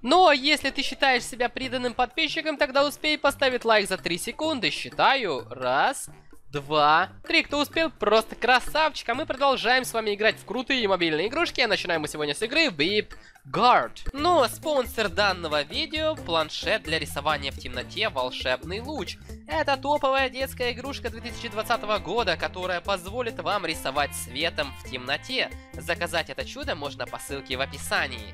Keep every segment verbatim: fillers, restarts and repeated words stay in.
Ну, а если ты считаешь себя преданным подписчиком, тогда успей поставить лайк за три секунды. Считаю. Раз, два, три. Кто успел, просто красавчик. А мы продолжаем с вами играть в крутые мобильные игрушки. А начинаем мы сегодня с игры Whip Guard. Ну, а спонсор данного видео — планшет для рисования в темноте «Волшебный луч». Это топовая детская игрушка две тысячи двадцатого года, которая позволит вам рисовать светом в темноте. Заказать это чудо можно по ссылке в описании.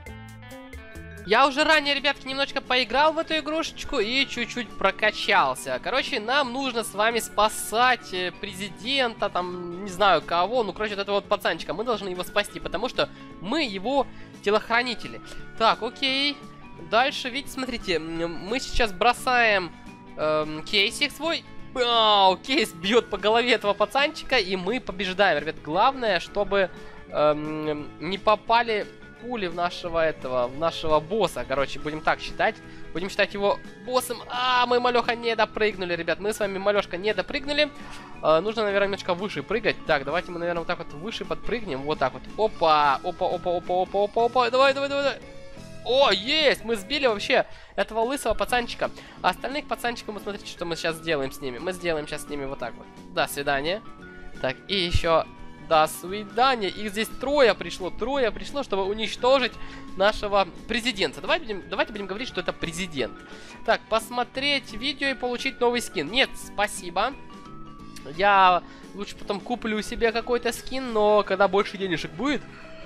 Я уже ранее, ребятки, немножечко поиграл в эту игрушечку и чуть-чуть прокачался. Короче, нам нужно с вами спасать президента, там, не знаю кого. Ну, короче, вот этого вот пацанчика. Мы должны его спасти, потому что мы его телохранители. Так, окей. Дальше, видите, смотрите, мы сейчас бросаем эм, кейсик свой. Ау, кейс бьет по голове этого пацанчика, и мы побеждаем, ребят. Главное, чтобы эм, не попали пули в нашего этого, в нашего босса. Короче, будем так считать. Будем считать его боссом. А, мы, малёха, не допрыгнули, ребят. Мы с вами, малёшка, не допрыгнули. А, нужно, наверное, немножко выше прыгать. Так, давайте мы, наверное, вот так вот выше подпрыгнем. Вот так вот. Опа, опа, опа, опа, опа, опа, опа. Давай, давай, давай, давай. О, есть! Мы сбили вообще этого лысого пацанчика. А остальных пацанчиков, мы смотрите, что мы сейчас сделаем с ними. Мы сделаем сейчас с ними вот так вот. До свидания. Так, и еще... До свидания. Их здесь трое пришло. Трое пришло, чтобы уничтожить нашего президента. Давайте будем, давайте будем говорить, что это президент. Так, посмотреть видео и получить новый скин. Нет, спасибо. Я лучше потом куплю себе какой-то скин, но когда больше денежек будет...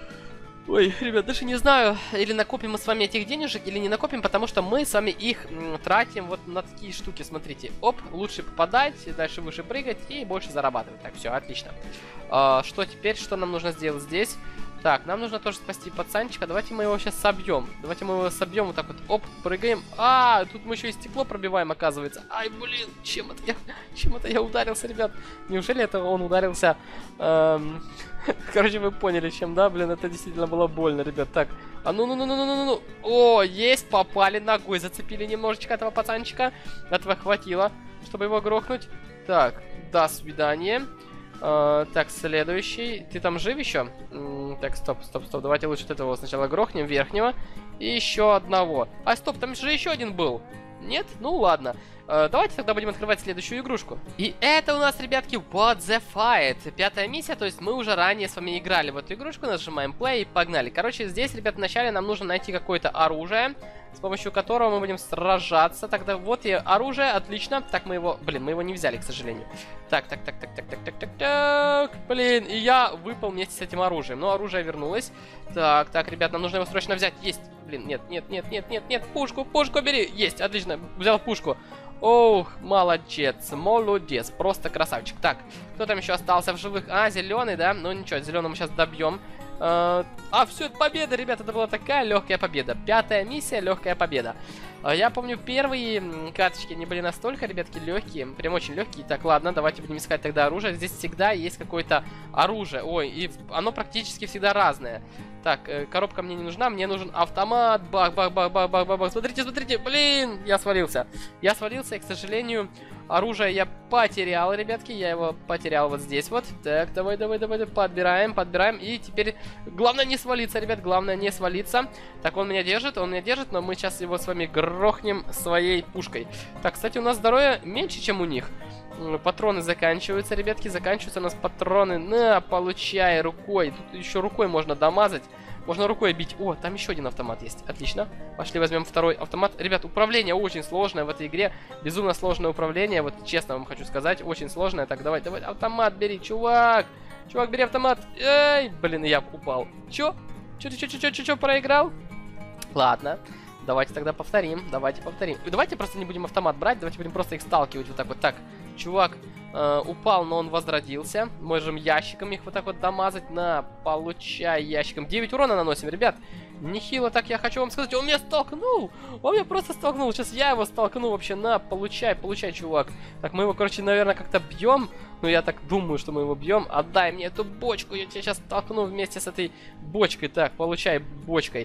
Ой, ребят, даже не знаю, или накопим мы с вами этих денежек, или не накопим, потому что мы с вами их м, тратим вот на такие штуки, смотрите. Оп, лучше попадать, дальше выше прыгать и больше зарабатывать. Так, все, отлично. А, что теперь, что нам нужно сделать здесь? Так, нам нужно тоже спасти пацанчика. Давайте мы его сейчас собьем. Давайте мы его собьем вот так вот. Оп, прыгаем. А, тут мы еще и стекло пробиваем, оказывается. Ай, блин, чем это я, чем это я ударился, ребят? Неужели это он ударился... Эм... Короче, вы поняли, чем, да? Блин, это действительно было больно, ребят. Так, а ну-ну-ну-ну-ну-ну-ну. О, есть, попали ногой, зацепили немножечко этого пацанчика. Этого хватило, чтобы его грохнуть. Так, до свидания. Uh, так, следующий. Ты там жив еще? Mm, так, стоп, стоп, стоп. Давайте лучше вот этого сначала грохнем, верхнего. И еще одного. А, стоп, там же еще один был. Нет? Ну ладно. Uh, давайте тогда будем открывать следующую игрушку. И это у нас, ребятки, What the Fight. Пятая миссия, то есть мы уже ранее с вами играли в эту игрушку. Нажимаем play и погнали. Короче, здесь, ребят, вначале нам нужно найти какое-то оружие, с помощью которого мы будем сражаться. Тогда вот и оружие, отлично. Так, мы его... Блин, мы его не взяли, к сожалению. Так, так, так, так, так, так, так, так, так. Блин, и я выпал вместе с этим оружием. Но оружие вернулось. Так, так, ребят, нам нужно его срочно взять. Есть. Блин, нет, нет, нет, нет, нет, нет. Пушку, пушку бери. Есть, отлично. Взял пушку. Ох, молодец, молодец, просто красавчик. Так, кто там еще остался в живых? А, зеленый, да? Ну ничего, зеленого мы сейчас добьем. А, все, это победа, ребята, это была такая легкая победа. Пятая миссия, легкая победа. Я помню, первые карточки не были настолько, ребятки, легкие, прям очень легкие. Так, ладно, давайте будем искать тогда оружие. Здесь всегда есть какое-то оружие. Ой, и оно практически всегда разное. Так, коробка мне не нужна, мне нужен автомат. Бах, бах, бах, бах, бах, бах, бах. Смотрите, смотрите, блин, я свалился. Я свалился, и, к сожалению, оружие я потерял, ребятки. Я его потерял вот здесь вот. Так, давай, давай, давай, давай, подбираем, подбираем. И теперь главное не свалиться, ребят, главное не свалиться. Так, он меня держит, он меня держит, но мы сейчас его с вами грохнем своей пушкой. Так, кстати, у нас здоровье меньше, чем у них. Патроны заканчиваются, ребятки, заканчиваются у нас патроны. На, получай рукой. Тут еще рукой можно дамазать. Можно рукой бить. О, там еще один автомат есть. Отлично. Пошли возьмем второй автомат. Ребят, управление очень сложное в этой игре. Безумно сложное управление. Вот честно вам хочу сказать. Очень сложное. Так, давай, давай, автомат бери, чувак. Чувак, бери автомат. Эй, блин, я упал. Че? Че, че, че, че, че, че, проиграл? Ладно. Давайте тогда повторим. Давайте повторим. Давайте просто не будем автомат брать. Давайте будем просто их сталкивать вот так вот. Так, чувак э, упал, но он возродился. Можем ящиком их вот так вот дамазать. На, получай ящиком. девять урона наносим, ребят. Нехило так, я хочу вам сказать. Он меня столкнул. Он меня просто столкнул. Сейчас я его столкну вообще. На, получай, получай, чувак. Так, мы его, короче, наверное, как-то бьем. Ну, я так думаю, что мы его бьем. Отдай мне эту бочку. Я тебя сейчас столкну вместе с этой бочкой. Так, получай бочкой.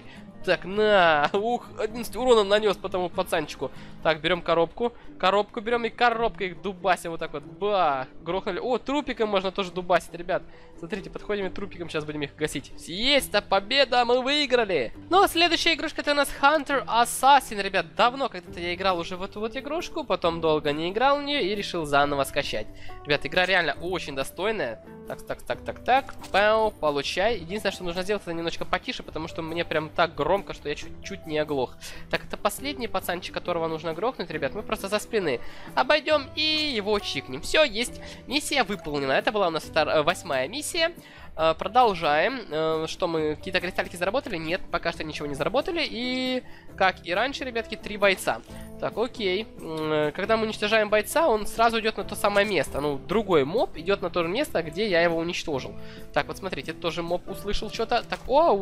Так, на, ух, одиннадцать урона нанес по тому пацанчику. Так, берем коробку. Коробку берем и коробкой их дубасим вот так вот. Бах, грохнули. О, трупиком можно тоже дубасить, ребят. Смотрите, подходим и трупиком сейчас будем их гасить. Есть-то победа, мы выиграли. Ну, а следующая игрушка это у нас Hunter Assassin, ребят. Давно когда-то я играл уже в эту вот игрушку, потом долго не играл в нее и решил заново скачать. Ребят, игра реально очень достойная. Так, так, так, так, так. Пау, получай. Единственное, что нужно сделать, это немножко потише, потому что мне прям так громко, что я чуть-чуть не оглох. Так, это последний пацанчик, которого нужно грохнуть, ребят. Мы просто за спины обойдем и его чикнем. Все, есть. Миссия выполнена. Это была у нас втор... восьмая миссия. Продолжаем. Что мы, какие-то кристаллики заработали? Нет, пока что ничего не заработали. И, как и раньше, ребятки, три бойца. Так, окей. Когда мы уничтожаем бойца, он сразу идет на то самое место. Ну, другой моб идет на то же место, где я его уничтожил. Так, вот смотрите, тоже моб услышал что-то. Так,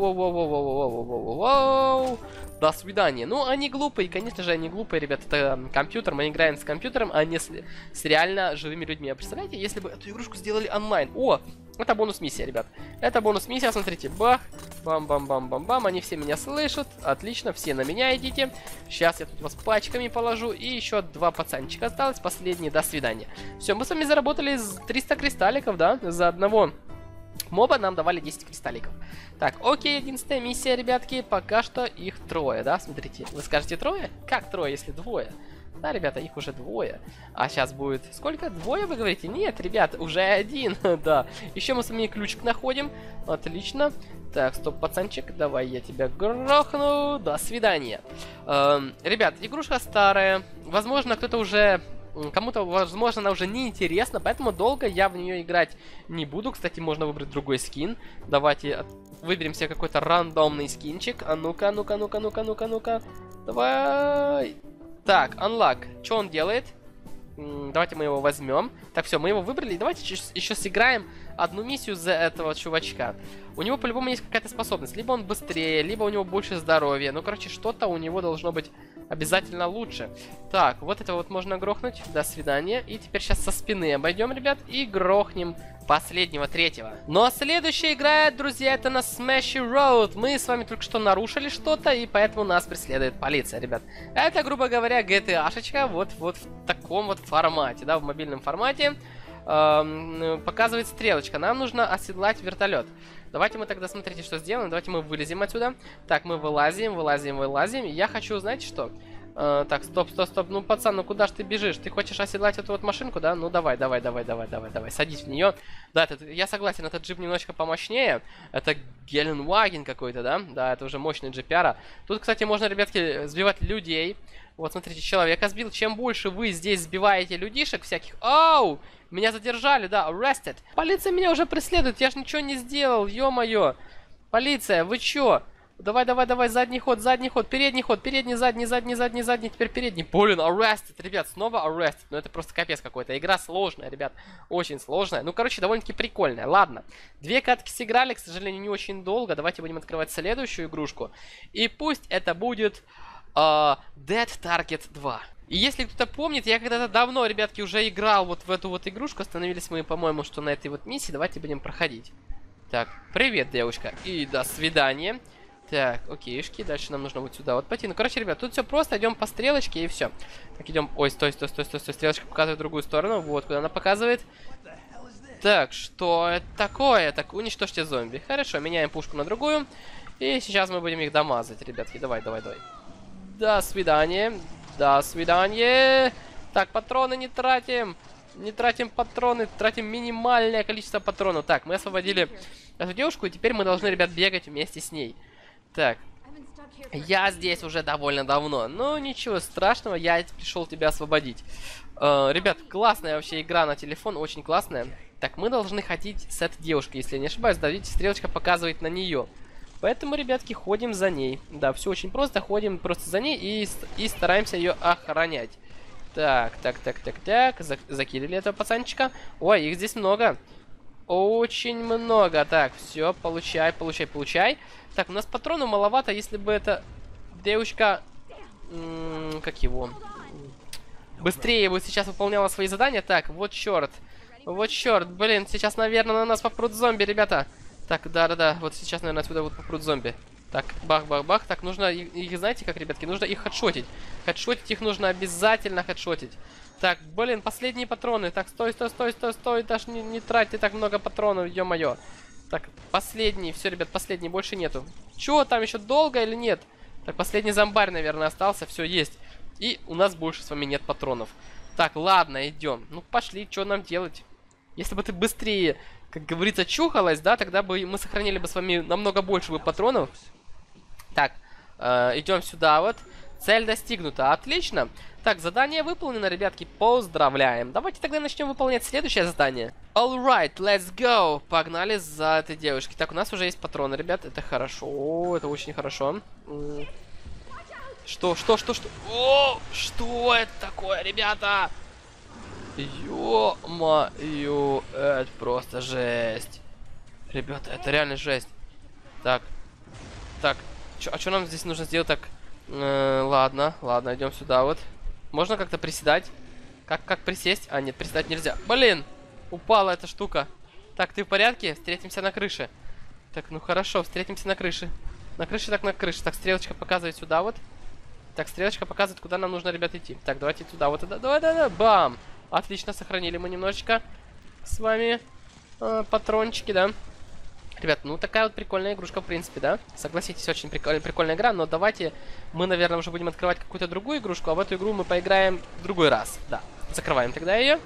о-о-о-о-о-о-о-о-о-о-о-о. До свидания. Ну, они глупые, конечно же, они глупые, ребят. Это компьютер, мы играем с компьютером, а не с, с реально живыми людьми. А представляете, если бы эту игрушку сделали онлайн? О! Это бонус-миссия, ребят. Это бонус-миссия, смотрите, бах, бам-бам-бам-бам-бам, они все меня слышат, отлично, все на меня идите. Сейчас я тут вас пачками положу, и еще два пацанчика осталось, последний, до свидания. Все, мы с вами заработали триста кристалликов, да, за одного моба нам давали десять кристалликов. Так, окей, одиннадцатая миссия, ребятки, пока что их трое, да, смотрите. Вы скажете трое? Как трое, если двое? Да, ребята, их уже двое. А сейчас будет... Сколько? Двое, вы говорите? Нет, ребят, уже один. Да. Еще мы с вами ключик находим. Отлично. Так, стоп, пацанчик. Давай я тебя грохну. До свидания. Эм, ребят, игрушка старая. Возможно, кто-то уже... Кому-то, возможно, она уже не интересна, поэтому долго я в нее играть не буду. Кстати, можно выбрать другой скин. Давайте выберем себе какой-то рандомный скинчик. А ну-ка, ну-ка, ну-ка, ну-ка, ну-ка, ну-ка. Давай... Так, unlock. Что он делает? М-м, давайте мы его возьмем. Так, все, мы его выбрали. Давайте еще сыграем одну миссию за этого чувачка. У него по-любому есть какая-то способность. Либо он быстрее, либо у него больше здоровья. Ну, короче, что-то у него должно быть обязательно лучше. Так, вот это вот можно грохнуть. До свидания. И теперь сейчас со спины обойдем, ребят, и грохнем последнего, третьего. Ну а следующая игра, друзья, это на Smashy Road. Мы с вами только что нарушили что-то, и поэтому нас преследует полиция, ребят. Это, грубо говоря, джи ти эй-шечка вот, вот в таком вот формате, да, в мобильном формате. Эм, показывает стрелочка. Нам нужно оседлать вертолет. Давайте мы тогда, смотрите, что сделаем. Давайте мы вылезем отсюда. Так, мы вылазим, вылазим, вылазим. Я хочу, знаете что? Uh, так, стоп, стоп, стоп. Ну, пацан, ну куда ж ты бежишь? Ты хочешь оседлать эту вот машинку, да? Ну, давай, давай, давай, давай, давай, давай. Садись в нее. Да, это, я согласен, этот джип немножечко помощнее. Это Геленваген какой-то, да? Да, это уже мощный джипяра. Тут, кстати, можно, ребятки, сбивать людей. Вот, смотрите, человека сбил. Чем больше вы здесь сбиваете людишек всяких... Ау! Меня задержали, да, arrested. Полиция меня уже преследует, я ж ничего не сделал, ё-моё. Полиция, вы чё? Давай, давай, давай, задний ход, задний ход, передний ход, передний, задний, задний, задний, задний, теперь передний. Блин, arrested, ребят, снова arrested. Ну это просто капец какой-то. Игра сложная, ребят, очень сложная. Ну, короче, довольно-таки прикольная. Ладно, две катки сыграли, к сожалению, не очень долго. Давайте будем открывать следующую игрушку. И пусть это будет uh, Dead Target два. И если кто-то помнит, я когда-то давно, ребятки, уже играл вот в эту вот игрушку. Остановились мы, по-моему, что на этой вот миссии. Давайте будем проходить. Так, привет, девушка, и до свидания. Так, окейшки, дальше нам нужно вот сюда вот пойти. Ну, короче, ребят, тут все просто, идем по стрелочке и все. Так, идем. Ой, стой, стой, стой, стой, стой. Стрелочка показывает в другую сторону. Вот, куда она показывает. Так, что это такое? Так, уничтожьте зомби. Хорошо, меняем пушку на другую. И сейчас мы будем их дамазать, ребятки. Давай, давай, давай. До свидания. До свидания. Так, патроны не тратим. Не тратим патроны, тратим минимальное количество патронов. Так, мы освободили эту девушку, и теперь мы должны, ребят, бегать вместе с ней. Так, я здесь уже довольно давно. Ну, ничего страшного, я пришел тебя освободить. Uh, ребят, классная вообще игра на телефон, очень классная. Так, мы должны ходить с этой девушкой, если я не ошибаюсь. Да, видите, стрелочка показывает на нее. Поэтому, ребятки, ходим за ней. Да, все очень просто, ходим просто за ней и, и стараемся ее охранять. Так, так, так, так, так. Закидали этого пацанчика. Ой, их здесь много. Очень много. Так, все, получай, получай, получай. Так, у нас патронов маловато, если бы эта девушка... Как его? Быстрее бы сейчас выполняла свои задания. Так, вот черт. Вот черт, блин, сейчас, наверное, на нас попрут зомби, ребята. Так, да-да-да, вот сейчас, наверное, отсюда вот попрут зомби. Так, бах-бах-бах. Так, нужно их, их, знаете как, ребятки, нужно их хедшотить. Хедшотить их нужно обязательно хедшотить. Так, блин, последние патроны. Так, стой, стой, стой, стой, стой. Даже не, не тратьте так много патронов, ё-моё. Так, последний. Все, ребят, последний. Больше нету. Чё, там еще долго или нет? Так, последний зомбарь, наверное, остался. Все, есть. И у нас больше с вами нет патронов. Так, ладно, идем. Ну, пошли, что нам делать? Если бы ты быстрее, как говорится, чухалась, да, тогда бы мы сохранили бы с вами намного больше бы патронов. Так, э, идем сюда вот. Цель достигнута. Отлично. Так, задание выполнено, ребятки. Поздравляем. Давайте тогда начнем выполнять следующее задание. Alright, let's go. Погнали за этой девушкой. Так, у нас уже есть патроны, ребят. Это хорошо. Это очень хорошо. Что, что, что, что? О, что это такое, ребята? Ё-моё, это просто жесть. Ребята, это реально жесть. Так, так, чё, а что нам здесь нужно сделать? Так, э, ладно, ладно, идем сюда вот. Можно как-то приседать? Как, как присесть? А, нет, приседать нельзя. Блин, упала эта штука. Так, ты в порядке? Встретимся на крыше. Так, ну хорошо, встретимся на крыше. На крыше, так на крыше. Так, стрелочка показывает сюда вот. Так, стрелочка показывает, куда нам нужно, ребят, идти. Так, давайте туда, вот туда. Давай, давай, давай. Бам! Отлично, сохранили мы немножечко с вами э, патрончики, да. Ребят, ну такая вот прикольная игрушка, в принципе, да. Согласитесь, очень прикольная, прикольная игра, но давайте мы, наверное, уже будем открывать какую-то другую игрушку, а в эту игру мы поиграем в другой раз. Да, закрываем тогда ее.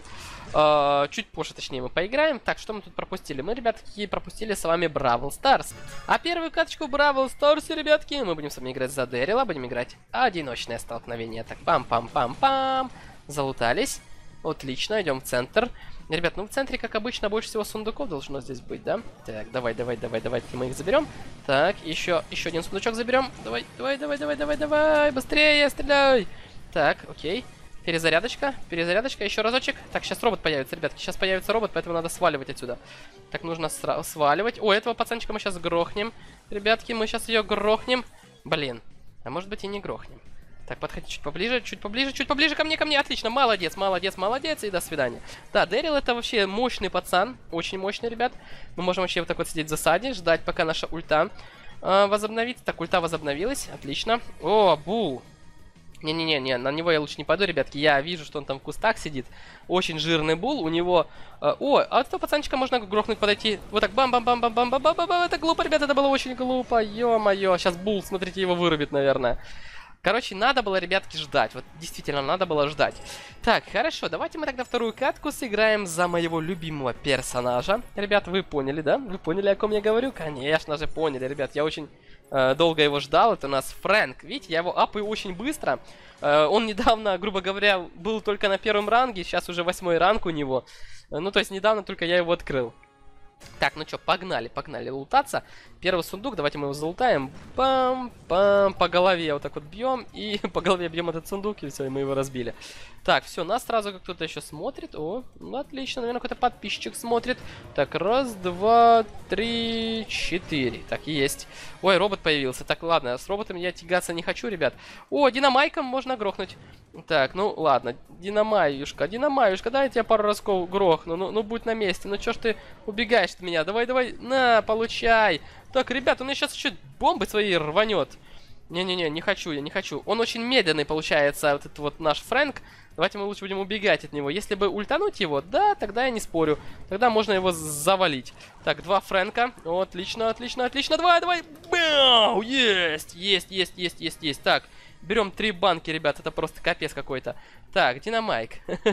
Э, чуть позже, точнее, мы поиграем. Так, что мы тут пропустили? Мы, ребятки, пропустили с вами Бравл Старс. А первую каточку Бравл Старс, ребятки, мы будем с вами играть за Дэрила, будем играть одиночное столкновение. Так, пам-пам-пам-пам. Залутались. Отлично, идем в центр. Ребят, ну в центре, как обычно, больше всего сундуков должно здесь быть, да? Так, давай, давай, давай, давайте мы их заберем. Так, еще, еще один сундучок заберем. Давай, давай, давай, давай, давай, давай, быстрее, стреляй. Так, окей. Перезарядочка, перезарядочка, еще разочек. Так, сейчас робот появится, ребятки, сейчас появится робот, поэтому надо сваливать отсюда. Так, нужно сваливать. О, этого пацанчика мы сейчас грохнем. Ребятки, мы сейчас ее грохнем. Блин, а может быть и не грохнем. Так, подходи чуть поближе, чуть поближе, чуть поближе ко мне, ко мне. Отлично, молодец, молодец, молодец, и до свидания. Да, Дэрил это вообще мощный пацан, очень мощный, ребят. Мы можем вообще вот так вот сидеть в засаде, ждать, пока наша ульта э, возобновится. Так, ульта возобновилась, отлично. О, Бул. Не-не-не, на него я лучше не пойду, ребятки. Я вижу, что он там в кустах сидит. Очень жирный Бул, у него... Э, о, а этого пацанчика можно грохнуть, подойти. Вот так, бам-бам-бам-бам-бам-бам-бам-бам. Это глупо, ребята, это было очень глупо. Ё-моё, сейчас Бул, смотрите, его вырубит, наверное. Короче, надо было, ребятки, ждать. Вот действительно, надо было ждать. Так, хорошо, давайте мы тогда вторую катку сыграем за моего любимого персонажа. Ребят, вы поняли, да? Вы поняли, о ком я говорю? Конечно же, поняли, ребят. Я очень э, долго его ждал. Это у нас Фрэнк. Видите, я его апаю очень быстро. Э, он недавно, грубо говоря, был только на первом ранге. Сейчас уже восьмой ранг у него. Э, ну, то есть, недавно только я его открыл. Так, ну что, погнали, погнали лутаться. Первый сундук, давайте мы его залутаем. Пам-пам, по голове вот так вот бьем. И по голове бьем этот сундук, и все, и мы его разбили. Так, все, нас сразу как кто-то еще смотрит. О, ну отлично, наверное, какой-то подписчик смотрит. Так, раз, два, три, четыре. Так, есть. Ой, робот появился. Так, ладно, с роботом я тягаться не хочу, ребят. О, динамайком можно грохнуть. Так, ну ладно, динамаюшка, динамаюшка, дай я тебя пару разков грохну. Ну, ну будь на месте, ну чё ж ты убегаешь от меня? Давай, давай, на, получай. Так, ребят, он мне сейчас еще бомбы свои рванет. Не-не-не, не хочу, я не хочу. Он очень медленный, получается, вот этот вот наш Фрэнк. Давайте мы лучше будем убегать от него. Если бы ультануть его, да, тогда я не спорю. Тогда можно его завалить. Так, два Фрэнка. О, отлично, отлично, отлично. Давай, давай. Бау! Есть, есть, есть, есть, есть, есть. Так, берем три банки, ребят. Это просто капец какой-то. Так, динамайк.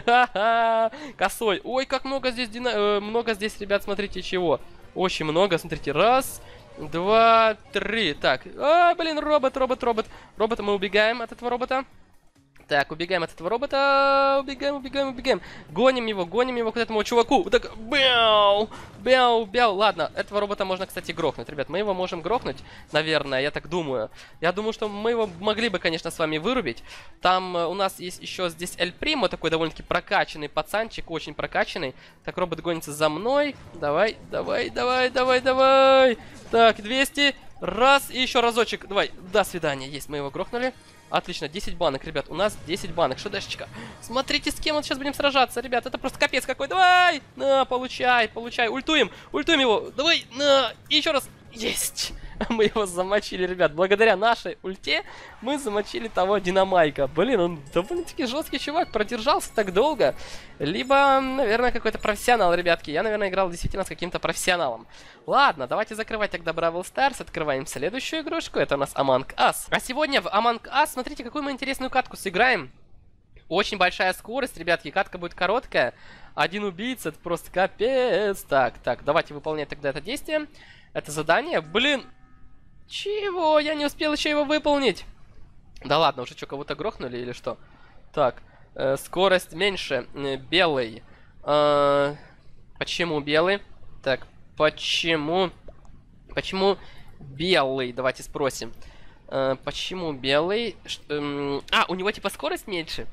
Косой. Ой, как много здесь, дина... э, много здесь, ребят, смотрите, чего. Очень много, смотрите. Раз, два, три. Так, а, блин, робот, робот, робот. Робота, мы убегаем от этого робота. Так, убегаем от этого робота. Убегаем, убегаем, убегаем. Гоним его, гоним его к этому чуваку. Вот так, бяу, бяу, бяу. Ладно, этого робота можно, кстати, грохнуть. Ребят, мы его можем грохнуть, наверное, я так думаю. Я думаю, что мы его могли бы, конечно, с вами вырубить. Там у нас есть еще здесь Эль Примо, такой довольно-таки прокачанный пацанчик, очень прокачанный. Так, робот гонится за мной. Давай, давай, давай, давай, давай. Так, двести. Раз, и еще разочек. Давай, до свидания. Есть, мы его грохнули. Отлично, десять банок, ребят, у нас десять банок, шедешечка. Смотрите, с кем вот сейчас будем сражаться, ребят, это просто капец какой. Давай, на, получай, получай, ультуем, ультуем его, давай, на, и еще раз, есть. Мы его замочили, ребят. Благодаря нашей ульте мы замочили того Динамайка. Блин, он довольно-таки жесткий чувак, продержался так долго. Либо, наверное, какой-то профессионал, ребятки. Я, наверное, играл действительно с каким-то профессионалом. Ладно, давайте закрывать тогда Бравл Старс. Открываем следующую игрушку. Это у нас Among Us. А сегодня в Among Us, смотрите, какую мы интересную катку сыграем. Очень большая скорость, ребятки. Катка будет короткая. Один убийца, это просто капец. Так, так, давайте выполнять тогда это действие. Это задание. Блин, чего? Я не успел еще его выполнить. Да ладно, уже что, кого-то грохнули или что? Так, э, скорость меньше. Э, белый. Э, почему белый? Так, почему... Почему белый? Давайте спросим. Э, почему белый? Ш, э, а, у него типа скорость меньше?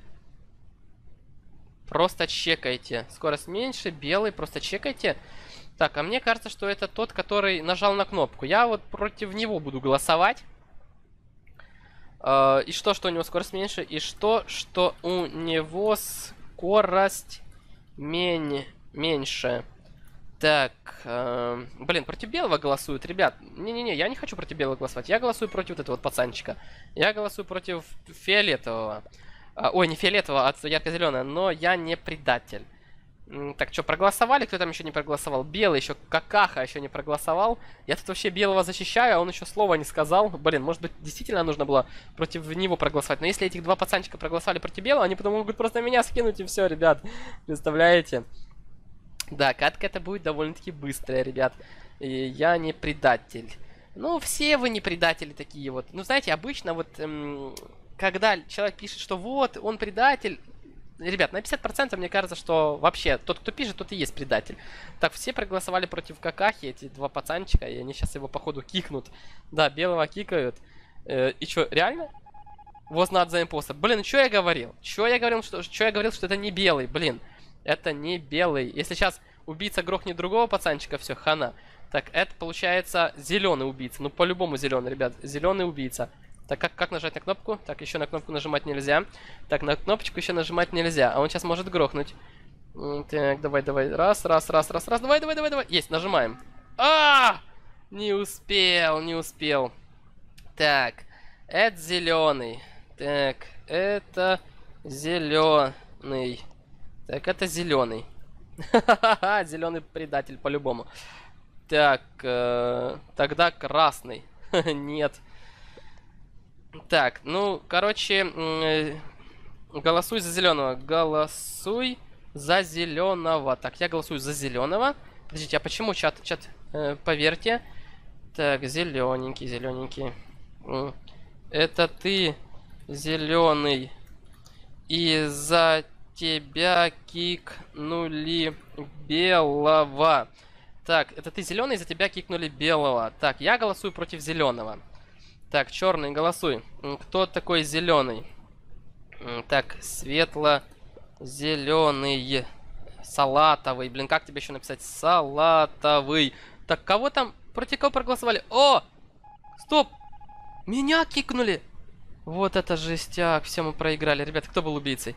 Просто чекайте. Скорость меньше, белый, просто чекайте. Так, а мне кажется, что это тот, который нажал на кнопку. Я вот против него буду голосовать. Э, и что, что у него скорость меньше? И что, что у него скорость мень... меньше? Так, э, блин, против белого голосуют, ребят. Не-не-не, я не хочу против белого голосовать. Я голосую против вот этого вот пацанчика. Я голосую против фиолетового. Ой, не фиолетового, а ярко-зеленого, но я не предатель. Так, что, проголосовали? Кто там еще не проголосовал? Белый еще, какаха еще не проголосовал. Я тут вообще белого защищаю, а он еще слова не сказал. Блин, может быть, действительно нужно было против него проголосовать. Но если этих два пацанчика проголосовали против белого, они потом могут просто меня скинуть и все, ребят. Представляете? Да, катка это будет довольно-таки быстрая, ребят. И я не предатель. Ну, все вы не предатели такие вот. Ну, знаете, обычно вот... Эм... Когда человек пишет, что вот, он предатель, ребят, на пятьдесят процентов мне кажется, что вообще тот, кто пишет, тот и есть предатель. Так, все проголосовали против какахи, эти два пацанчика, и они сейчас его, походу, кикнут. Да, белого кикают. Э, и что, реально? Was not the imposter. Блин, что я говорил? Что я говорил, что, что я говорил, что это не белый? Блин, это не белый. Если сейчас убийца грохнет другого пацанчика, все, хана. Так, это получается зеленый убийца. Ну, по-любому зеленый, ребят. Зеленый убийца. Так, как, как нажать на кнопку? Так, еще на кнопку нажимать нельзя. Так, на кнопочку еще нажимать нельзя. А он сейчас может грохнуть. Так, давай, давай. Раз, раз, раз, раз, раз. Давай, давай, давай, давай. Есть, нажимаем. А! Не успел, не успел. Так, это зеленый. Так, это зеленый. Так, это зеленый. Ха-ха-ха, зеленый предатель по-любому. Так, э, тогда красный. Нет. Так, ну, короче, э, голосуй за зеленого. Голосуй за зеленого. Так, я голосую за зеленого. Подождите, а почему чат, чат, э, поверьте. Так, зелененький, зелененький. Это ты, зеленый. И за тебя кикнули белого. Так, это ты зеленый, за тебя кикнули белого. Так, я голосую против зеленого. Так, черный, голосуй. Кто такой зеленый? Так, светло-зеленый. Салатовый. Блин, как тебе еще написать? Салатовый. Так, кого там? Против кого проголосовали? О! Стоп! Меня кикнули! Вот это жестяк. Все, мы проиграли. Ребята, кто был убийцей?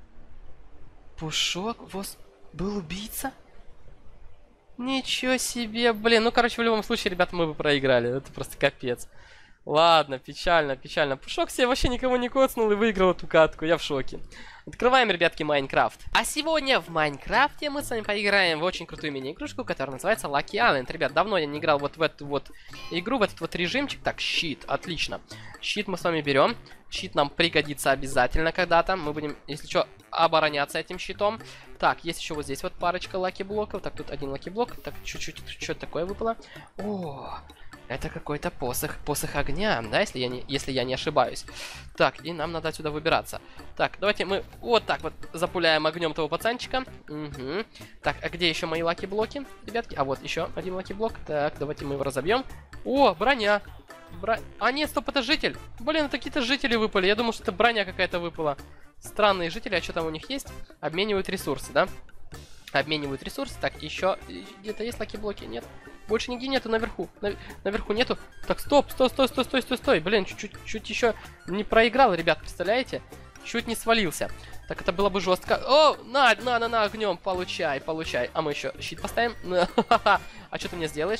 Пушок? У вас был убийца? Ничего себе, блин. Ну, короче, в любом случае, ребята, мы бы проиграли. Это просто капец. Ладно, печально, печально. Пушок себе вообще никого не коцнул и выиграл эту катку. Я в шоке. Открываем, ребятки, Майнкрафт. А сегодня в Майнкрафте мы с вами поиграем в очень крутую мини-игрушку, которая называется Lucky Island. Ребят, давно я не играл вот в эту вот игру, в этот вот режимчик. Так, щит, отлично. Щит мы с вами берем. Щит нам пригодится обязательно когда-то. Мы будем, если что, обороняться этим щитом. Так, есть еще вот здесь вот парочка лаки-блоков. Так, тут один лаки-блок. Так, чуть-чуть, что такое выпало? О, это какой-то посох, посох огня, да, если я, не, если я не ошибаюсь. Так, и нам надо отсюда выбираться. Так, давайте мы вот так вот запуляем огнем того пацанчика. Угу. Так, а где еще мои лаки-блоки, ребятки? А вот еще один лаки-блок. Так, давайте мы его разобьем. О, броня. Бро... А нет, стоп, это житель. Блин, это какие-то жители выпали. Я думал, что это броня какая-то выпала. Странные жители, а что там у них есть? Обменивают ресурсы, да? Обменивают ресурсы. Так, еще где-то есть лаки-блоки? Нет. Больше нигде нету наверху. На... Наверху нету. Так, стоп, стой, стой, стой, стой, стой, стой. Блин, чуть-чуть чуть еще не проиграл, ребят, представляете? Чуть не свалился. Так, это было бы жестко. О, на, на, на, на, огнем, получай, получай. А мы еще щит поставим. А что ты мне сделаешь?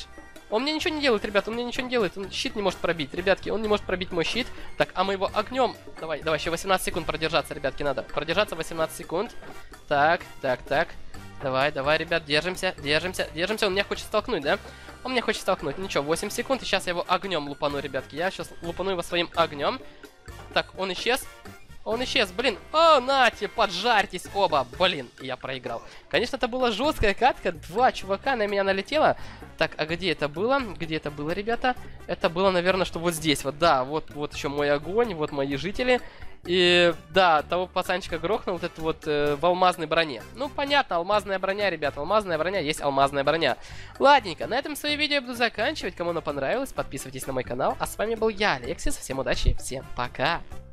Он мне ничего не делает, ребят, он мне ничего не делает. Он щит не может пробить, ребятки, он не может пробить мой щит. Так, а мы его огнем... Давай, давай, еще восемнадцать секунд продержаться, ребятки, надо. Продержаться восемнадцать секунд. Так, так, так. Давай, давай, ребят, держимся, держимся, держимся. Он меня хочет столкнуть, да? Он меня хочет столкнуть. Ничего, восемь секунд, и сейчас я его огнем лупану, ребятки. Я сейчас лупану его своим огнем. Так, он исчез. Он исчез, блин. О, нате, поджарьтесь оба. Блин, я проиграл. Конечно, это была жесткая катка. Два чувака на меня налетело. Так, а где это было? Где это было, ребята? Это было, наверное, что вот здесь. Вот, да, вот, вот еще мой огонь, вот мои жители. И, да, того пацанчика грохнул вот это вот э, в алмазной броне. Ну, понятно, алмазная броня, ребята. Алмазная броня есть алмазная броня. Ладненько, на этом свое видео я буду заканчивать. Кому оно понравилось, подписывайтесь на мой канал. А с вами был я, Алексис. Всем удачи, всем пока.